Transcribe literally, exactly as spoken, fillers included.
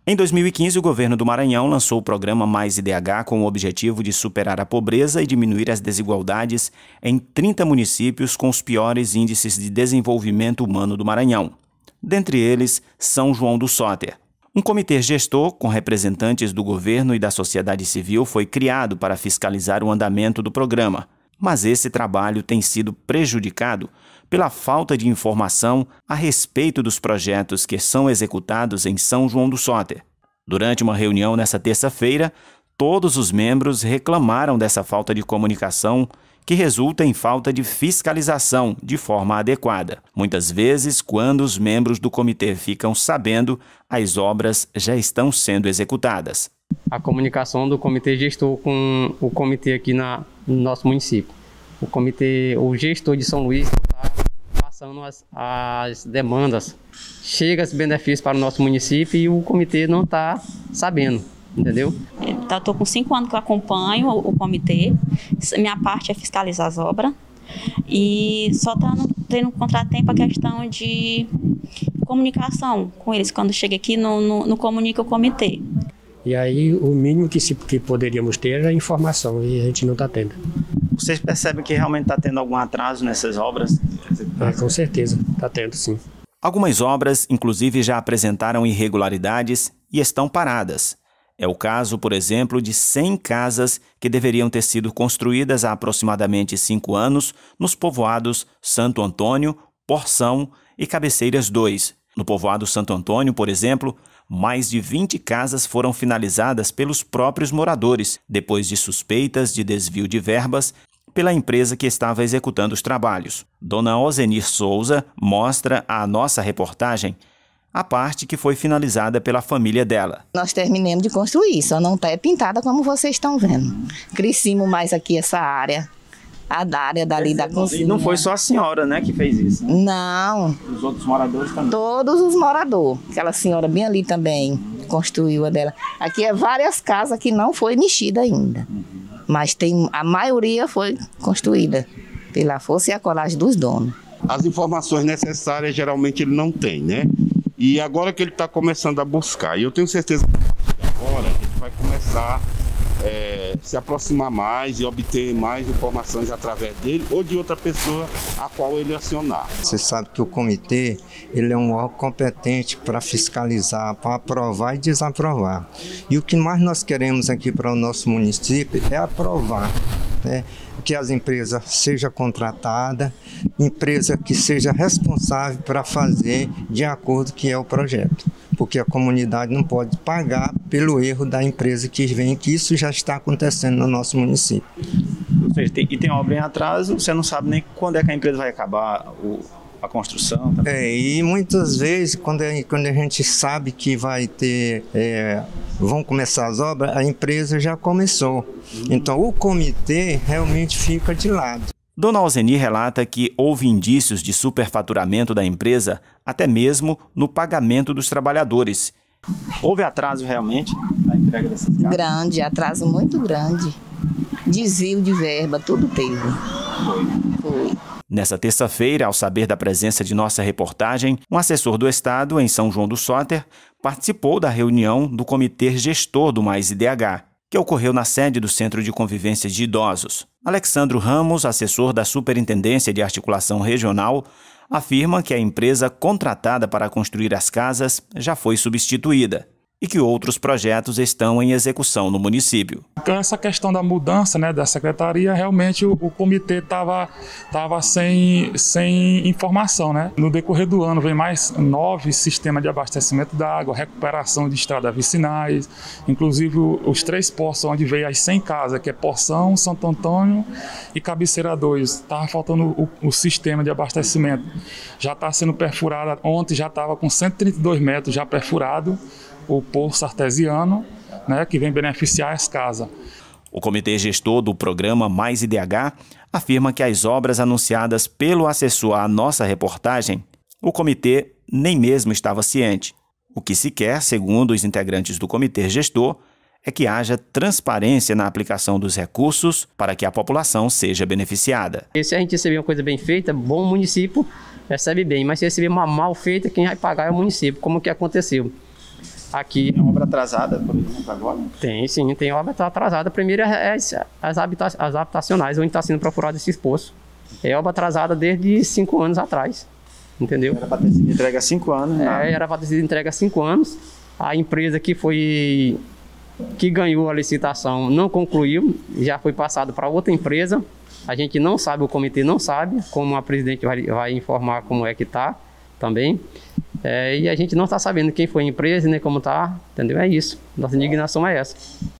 Em dois mil e quinze, o governo do Maranhão lançou o programa Mais I D H com o objetivo de superar a pobreza e diminuir as desigualdades em trinta municípios com os piores índices de desenvolvimento humano do Maranhão. Dentre eles, São João do Soter. Um comitê gestor com representantes do governo e da sociedade civil foi criado para fiscalizar o andamento do programa, mas esse trabalho tem sido prejudicado pela falta de informação a respeito dos projetos que são executados em São João do Soter. Durante uma reunião nesta terça-feira, todos os membros reclamaram dessa falta de comunicação que resulta em falta de fiscalização de forma adequada. Muitas vezes, quando os membros do comitê ficam sabendo, as obras já estão sendo executadas. A comunicação do comitê gestor com o comitê aqui na, no nosso município. O comitê, o gestor de São Luís está passando as, as demandas, chega esse benefício para o nosso município e o comitê não está sabendo, entendeu? Eu estou com cinco anos que eu acompanho o, o comitê, minha parte é fiscalizar as obras e só está tendo um contratempo a questão de comunicação com eles. Quando chega aqui, não, não, não comunica o comitê. E aí o mínimo que, se, que poderíamos ter era informação e a gente não está tendo. Vocês percebem que realmente está tendo algum atraso nessas obras? Ah, com certeza, está tendo sim. Algumas obras, inclusive, já apresentaram irregularidades e estão paradas. É o caso, por exemplo, de cem casas que deveriam ter sido construídas há aproximadamente cinco anos nos povoados Santo Antônio, Porção e Cabeceiras dois. No povoado Santo Antônio, por exemplo, mais de vinte casas foram finalizadas pelos próprios moradores, depois de suspeitas de desvio de verbas pela empresa que estava executando os trabalhos. Dona Ozenir Souza mostra à nossa reportagem a parte que foi finalizada pela família dela. Nós terminamos de construir, só não está pintada como vocês estão vendo. Crescimos mais aqui essa área, a da área dali da cozinha. E não foi só a senhora, né, que fez isso? Né? Não. Os outros moradores também? Todos os moradores. Aquela senhora bem ali também construiu a dela. Aqui é várias casas que não foi mexida ainda. Mas tem, a maioria foi construída pela força e a coragem dos donos. As informações necessárias geralmente ele não tem, né? E agora que ele está começando a buscar, e eu tenho certeza que agora a gente vai começar é, se aproximar mais e obter mais informações através dele ou de outra pessoa a qual ele acionar. Você sabe que o comitê ele é um órgão competente para fiscalizar, para aprovar e desaprovar. E o que mais nós queremos aqui para o nosso município é aprovar, né? Que as empresas sejam contratadas, empresa que seja responsável para fazer de acordo com o que é o projeto. Porque a comunidade não pode pagar pelo erro da empresa que vem, que isso já está acontecendo no nosso município. Ou seja, tem, e tem obra em atraso, você não sabe nem quando é que a empresa vai acabar o, a construção. Também. É, e muitas vezes, quando a, quando a gente sabe que vai ter, é, vão começar as obras, a empresa já começou. Uhum. Então o comitê realmente fica de lado. Dona Ozenir relata que houve indícios de superfaturamento da empresa, até mesmo no pagamento dos trabalhadores. Houve atraso realmente na entrega dessas casas? Grande, atraso muito grande. Desvio de verba, tudo teve. Foi. Foi. Nessa terça-feira, ao saber da presença de nossa reportagem, um assessor do Estado em São João do Soter participou da reunião do Comitê Gestor do Mais I D H, que ocorreu na sede do Centro de Convivência de Idosos. Alexandro Ramos, assessor da Superintendência de Articulação Regional, afirma que a empresa contratada para construir as casas já foi substituída e que outros projetos estão em execução no município. Essa questão da mudança, né, da secretaria, realmente o, o comitê estava tava sem, sem informação, né? No decorrer do ano vem mais nove sistemas de abastecimento da água, recuperação de estradas vicinais, inclusive os três poços onde veio as cem casas, que é Porção, Santo Antônio e Cabeceira dois. Estava faltando o, o sistema de abastecimento. Já está sendo perfurado, ontem já estava com cento e trinta e dois metros já perfurado, o poço artesiano, né, que vem beneficiar as casas. O comitê gestor do programa Mais I D H afirma que as obras anunciadas pelo assessor à nossa reportagem, o comitê nem mesmo estava ciente. O que se quer, segundo os integrantes do comitê gestor, é que haja transparência na aplicação dos recursos para que a população seja beneficiada. E se a gente receber uma coisa bem feita, bom, o município recebe bem, mas se receber uma mal feita, quem vai pagar é o município, como que aconteceu. aqui. Tem obra atrasada, por exemplo, agora? Tem, sim, tem obra atrasada. Primeiro é as, as, habita as habitacionais, onde está sendo procurado esses poços. É obra atrasada desde cinco anos atrás, entendeu? Era para ter sido entregue há cinco anos. É, era para ter sido entregue há cinco anos. A empresa que foi, que ganhou a licitação não concluiu, já foi passado para outra empresa. A gente não sabe, o comitê não sabe, como a presidente vai, vai informar como é que está também. É, e a gente não está sabendo quem foi a empresa, nem como está, entendeu? É isso. Nossa indignação é essa.